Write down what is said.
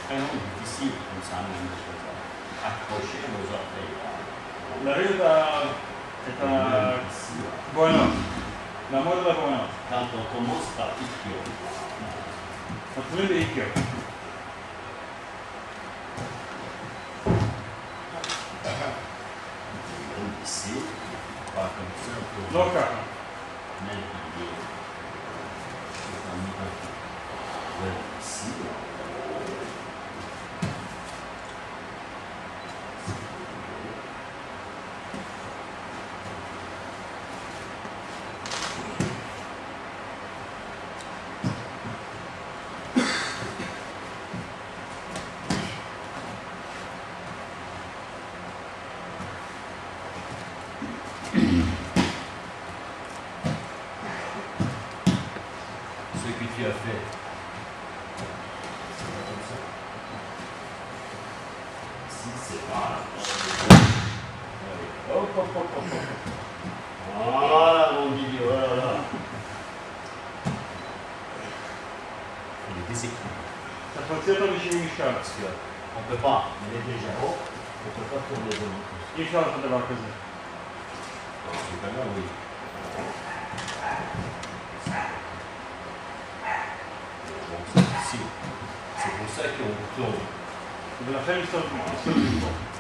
très long et difficile comme ça, même de accrocher vos orteils. La resa è buona, la moda è buona. Quand on commence par Ikkyo, Altrimenti è icchio. donc ici, pas comme ça, pour Loca. mettre l'idée. Ici. Ce que tu as fait, c'est pas comme ça. Ici, c'est pas. Hop, hop, hop, hop, hop. Voilà, mon Didier, voilà. Il est déséquilibré. La faziata vicino di scala. Parce qu'on ne peut pas, il est déjà haut, on ne peut pas tourner de l'autre. Io ce la faceva così. C'est pas grave, oui. Donc, c'est ici. C'est pour ça qu'on tourne. Dove la fai sto